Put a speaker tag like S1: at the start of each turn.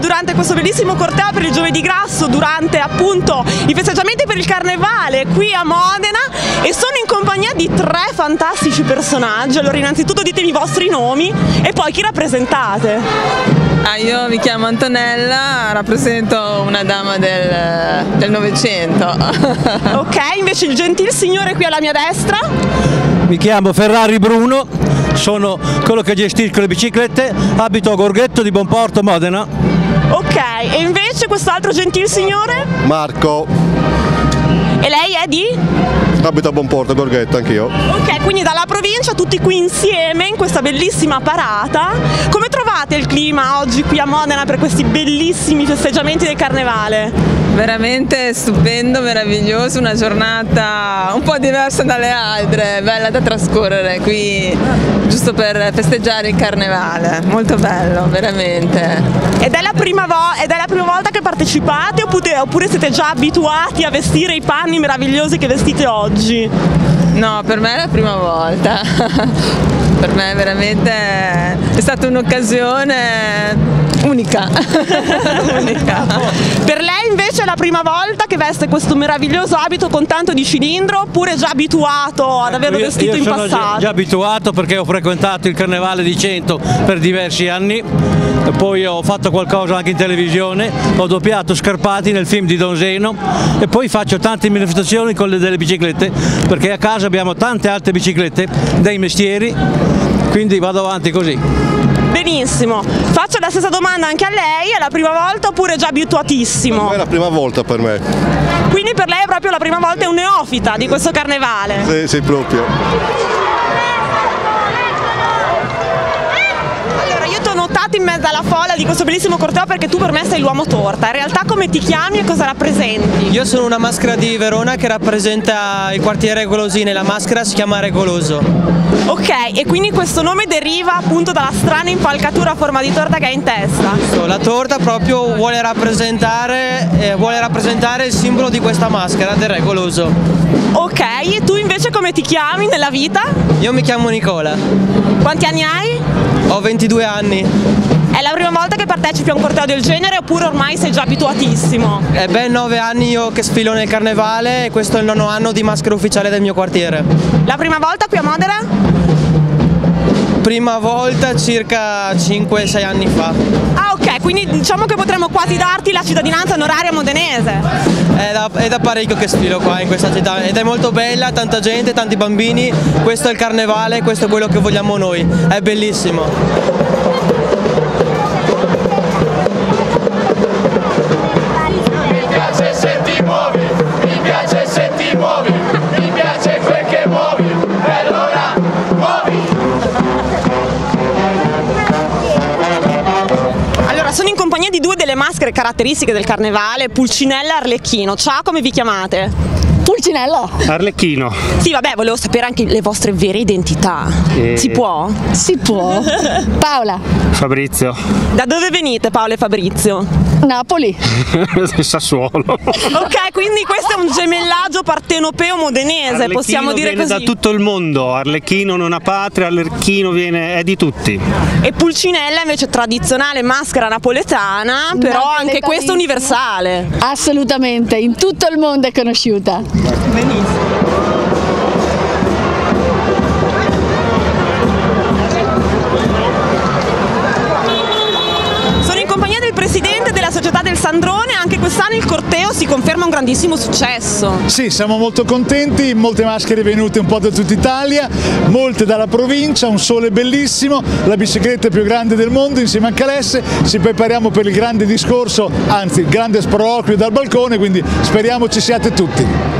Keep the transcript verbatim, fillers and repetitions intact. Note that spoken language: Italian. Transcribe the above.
S1: durante questo bellissimo corteo per il Giovedì Grasso, durante appunto i festeggiamenti per il Carnevale qui a Modena, e sono in compagnia di tre fantastici personaggi. Allora innanzitutto ditemi i vostri nomi e poi chi rappresentate.
S2: Ah, io mi chiamo Antonella, rappresento una dama del, del Novecento.
S1: Ok, invece il gentil signore qui alla mia destra.
S3: Mi chiamo Ferrari Bruno, sono quello che gestisco le biciclette, abito a Gorghetto di Bonporto, Modena.
S1: Ok, e invece quest'altro gentil signore?
S4: Marco.
S1: E lei è di?
S4: Abito a Bonporto, Gorghetto, anch'io.
S1: Ok, quindi dalla provincia tutti qui insieme in questa bellissima parata. Come trovate il clima oggi qui a Modena per questi bellissimi festeggiamenti del Carnevale?
S2: Veramente stupendo, meraviglioso, una giornata un po' diversa dalle altre, bella da trascorrere qui giusto per festeggiare il Carnevale, molto bello, veramente.
S1: Ed è la prima, vo- ed è la prima volta che partecipate oppure, oppure siete già abituati a vestire i panni meravigliosi che vestite oggi?
S2: No, per me è la prima volta, per me veramente è stata un'occasione unica. Unica.
S1: Per lei invece è la prima volta che veste questo meraviglioso abito con tanto di cilindro, oppure è già abituato ad averlo
S3: Io,
S1: vestito
S3: io
S1: in
S3: sono
S1: passato?
S3: già, già abituato perché ho frequentato il Carnevale di Cento per diversi anni, poi ho fatto qualcosa anche in televisione, ho doppiato Scarpati nel film di Don Zeno e poi faccio tante manifestazioni con le delle biciclette perché a casa abbiamo tante altre biciclette dei mestieri, quindi vado avanti così.
S1: Benissimo, faccio la stessa domanda anche a lei, è la prima volta oppure è già abituatissimo?
S4: È la prima volta per me.
S1: Quindi per lei è proprio la prima volta, è un neofita di questo Carnevale?
S4: Sì, sì, proprio.
S1: Allora io ti ho notato in mezzo alla folla di questo bellissimo corteo perché tu per me sei l'uomo torta, in realtà come ti chiami e cosa rappresenti?
S5: Io sono una maschera di Verona che rappresenta il quartiere Regolosini, la maschera si chiama Regoloso.
S1: Ok, e quindi questo nome deriva appunto dalla strana impalcatura a forma di torta che hai in testa?
S5: La torta proprio vuole rappresentare, eh, vuole rappresentare il simbolo di questa maschera del Regoloso.
S1: Ok, e tu invece come ti chiami nella vita?
S5: Io mi chiamo Nicola.
S1: Quanti anni hai?
S5: Ho ventidue anni.
S1: È la prima volta che partecipi a un corteo del genere oppure ormai sei già abituatissimo?
S5: È ben nove anni io che sfilo nel Carnevale e questo è il nono anno di maschera ufficiale del mio quartiere.
S1: La prima volta qui a Modena?
S5: Prima volta circa cinque sei anni fa.
S1: Ah ok, quindi diciamo che potremmo quasi darti la cittadinanza onoraria modenese.
S5: È da, è da parecchio che sfilo qua in questa città ed è molto bella, tanta gente, tanti bambini, questo è il Carnevale, questo è quello che vogliamo noi, è bellissimo.
S1: Sono in compagnia di due delle maschere caratteristiche del Carnevale, Pulcinella e Arlecchino. Ciao, come vi chiamate?
S6: Pulcinella.
S7: Arlecchino.
S1: Sì, vabbè, volevo sapere anche le vostre vere identità.
S7: E...
S1: Si può?
S6: Si può. Paola.
S7: Fabrizio.
S1: Da dove venite, Paolo e Fabrizio?
S6: Napoli.
S7: Sassuolo.
S1: Ok, quindi questo è un gemellaggio partenopeo modenese,
S7: Arlecchino
S1: possiamo dire
S7: viene
S1: così.
S7: da tutto il mondo, Arlecchino non ha patria, Arlecchino viene, è di tutti.
S1: E Pulcinella invece tradizionale maschera napoletana, però anche questa universale.
S6: Assolutamente, in tutto il mondo è conosciuta.
S1: Benissimo. Sono in compagnia del presidente della società del Sandrone, anche quest'anno il corteo si conferma un grandissimo successo.
S8: Sì, siamo molto contenti, molte maschere venute un po' da tutta Italia, molte dalla provincia, un sole bellissimo, la bicicletta più grande del mondo insieme a Calesse, ci prepariamo per il grande discorso, anzi il grande sproloquio dal balcone, quindi speriamo ci siate tutti.